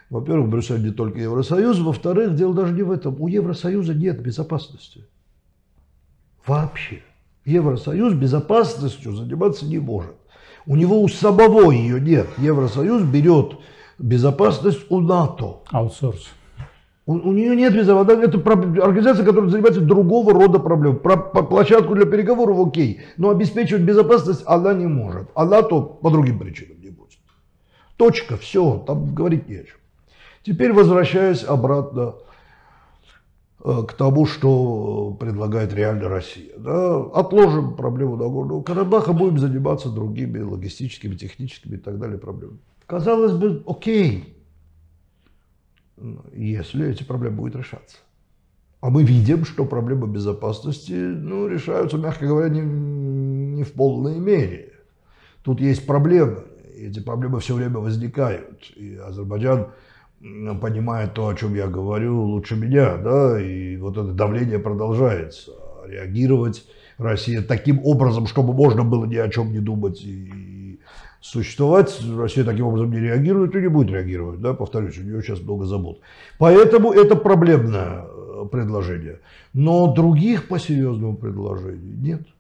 Во-первых, Брюссель не только Евросоюз. Во-вторых, дело даже не в этом. У Евросоюза нет безопасности. Вообще. Евросоюз безопасностью заниматься не может. У него у самого ее нет. Евросоюз берет безопасность у НАТО. Аутсорс. У нее нет безопасности. Это организация, которая занимается другого рода проблем. Площадку для переговоров окей, но обеспечивать безопасность она не может. А НАТО по другим причинам не будет. Точка, все, там говорить не о чем. Теперь возвращаясь обратно к тому, что предлагает реально Россия. Да, отложим проблему Нагорного Карабаха, будем заниматься другими логистическими, техническими и так далее проблемами. Казалось бы, окей, если эти проблемы будут решаться. А мы видим, что проблемы безопасности решаются, мягко говоря, не в полной мере. Тут есть проблемы, и эти проблемы все время возникают. И Азербайджан понимает то, о чем я говорю, лучше меня, да, и вот это давление продолжается. Реагировать Россия таким образом, чтобы можно было ни о чем не думать и существовать, Россия таким образом не реагирует и не будет реагировать, да, повторюсь, у нее сейчас много забот. Поэтому это проблемное предложение. Но других по серьезному предложению нет.